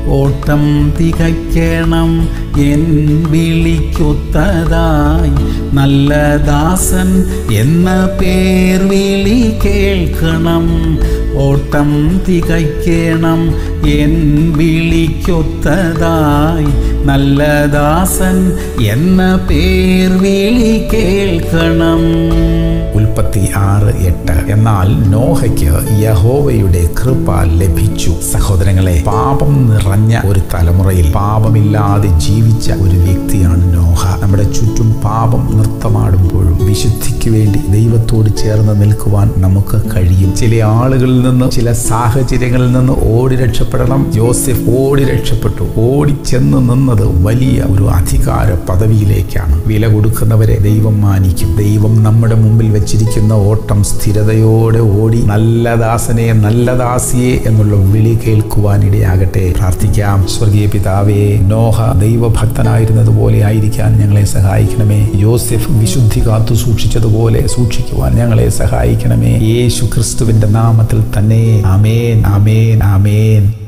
ഓട്ടം തികയ്ക്കണം എൻ വിളിക്കൊത്തതായി നല്ല ദാസൻ എന്ന പേർ വിളി കേൾക്കണം. ഓട്ടം തികയ്ക്കണം എൻ വിളിക്കൊത്തതായി നല്ല ദാസൻ എന്ന പേർ വിളി കേൾക്കണം. ഉൽപ്പത്തി 6:8. എന്നാൽ നോഹയ്ക്ക് യഹോവയുടെ കൃപ ലഭിച്ചു. സഹോദരങ്ങളെ, പാപം നിറഞ്ഞ ഒരു തലമുറയിൽ പാപമില്ലാതെ ജീവിച്ച ഒരു വ്യക്തിയാണ് നോഹ. നമ്മുടെ ചുറ്റും പാപം നൃത്തമാടുമ്പോഴും വിശുദ്ധിക്ക് വേണ്ടി ദൈവത്തോട് ചേർന്ന് നിൽക്കുവാൻ നമുക്ക് കഴിയും. ചില ആളുകളിൽ നിന്ന്, ചില സാഹചര്യങ്ങളിൽ നിന്ന് ഓടി രക്ഷപ്പെടണം. യോസെഫ് ഓടി രക്ഷപ്പെട്ടു. ഓടിച്ചെന്ന് നിന്നത് വലിയ ഒരു അധികാര പദവിയിലേക്കാണ്. വില കൊടുക്കുന്നവരെ ദൈവം മാനിക്കും. ദൈവം നമ്മുടെ മുമ്പിൽ വെച്ചിരിക്കുന്ന ഓട്ടം സ്ഥിരതയോടെ ഓടി നല്ല ദാസനെ, നല്ല ദാസിയെ എന്നുള്ള വിളി കേൾക്കുവാൻ ഇടയാകട്ടെ. പ്രാർത്ഥിക്കാം. സ്വർഗീയ പിതാവേ, നോഹ ദൈവഭക്തനായിരുന്നതുപോലെ ആയിരിക്കാൻ ഞങ്ങളെ സഹായിക്കണമേ. യോസെഫ് വിശുദ്ധി കാത്തു സൂക്ഷിച്ചതുപോലെ സൂക്ഷിക്കുവാൻ ഞങ്ങളെ സഹായിക്കണമേ. യേശു ക്രിസ്തുവിന്റെ നാമത്തിൽ തന്നെ. ആമേൻ, ആമേൻ, ആമേൻ.